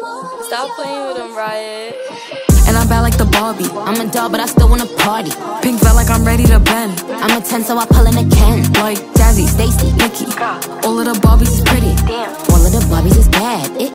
Stop playing with him, Riot. And I'm bad like the Barbie. I'm a doll, but I still wanna party. Pink felt like I'm ready to bend. I'm a 10, so I pull in a Ken. Like Jazzy, Stacy, Nikki. All of the Barbies is pretty. Damn. All of the Barbies is bad.